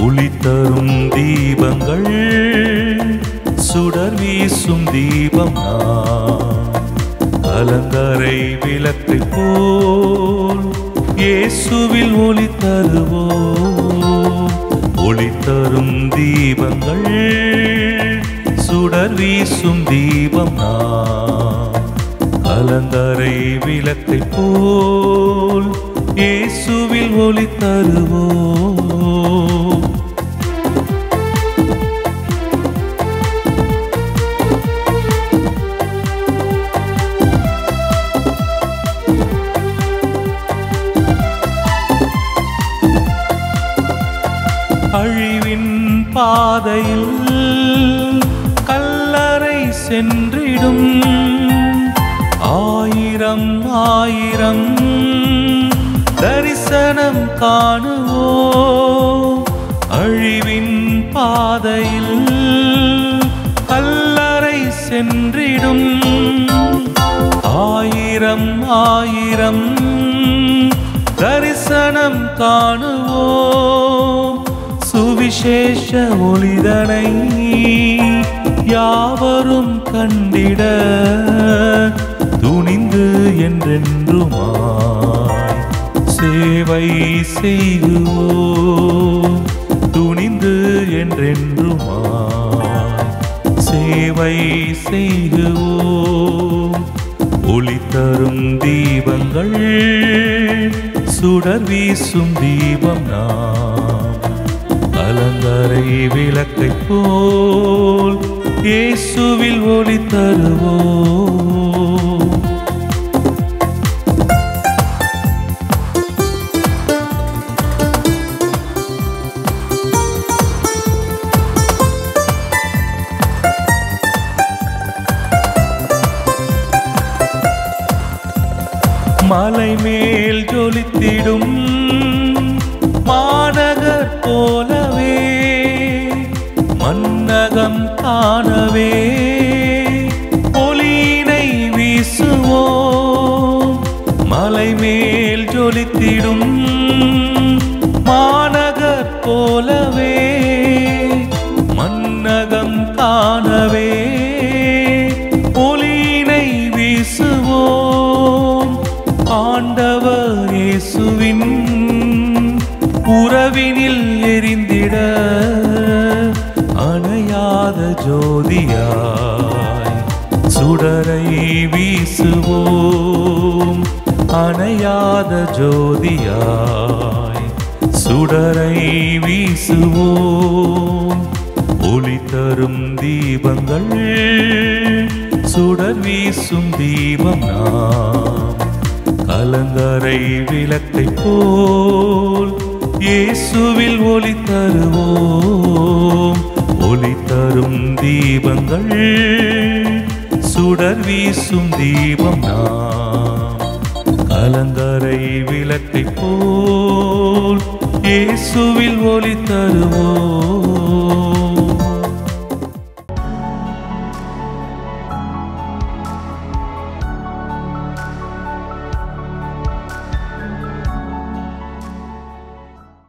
ஒளி தரும் தீபங்கள் சுடர் வீசும் தீபம் நான் கலங்கரை விளக்கை போல் இயேசுவில் ஒளி தருவோம். ஒளி தரும் தீபங்கள் சுடர் வீசும் தீபம் நான் கலங்கரை விளக்கை போல் இயேசுவில் ஒளி தருவோம். அழிவின் பாதையில் கல்லறை சென்றிடும் ஆயிரம் ஆயிரம் தரிசனம் காணுவோம். அழிவின் பாதையில் கல்லறை சென்றிடும் ஆயிரம் ஆயிரம் தரிசனம் காணுவோம். சுவிசேஷ ஒளிதனை யாவரும் கண்டிட துணிந்து என்றென்றுமாய் சேவை செய்குவோம். துணிந்து என்றென்றுமாய் சேவை செய்குவோம். ஒளி தரும் தீபங்கள் சுடர் வீசும் தீபம் நாம் கலங்கரை விளக்கை போல் இயேசுவில் ஒளி தருவோம். மலை மேல் ஜொலித்திடும் மாநகர் போலவே மன்னகம் காணவே ஒளியினை வீசுவோம். மலை மேல் ஜொலித்திடும் மாநகர் போலவே மன்னகம் காணவே ஒளியினை வீசுவோம். ஆண்டவர் இயேசுவின் உறவினில் எரிந்திட அணையாத ஜோதியாய் சுடரை வீசுவோம். அணையாத ஜோதியாய் சுடரை வீசுவோம். ஒளி தரும் தீபங்கள் சுடர் வீசும் தீபம் நாம் கலங்கரை விளக்கை போல் இயேசுவில் ஒளி தருவோம். ஒளி தரும் தீபங்கள் சுடர் வீசும் தீபம் நாம் கலங்கரை விளக்கை போல் இயேசுவில் ஒளி தருவோம்.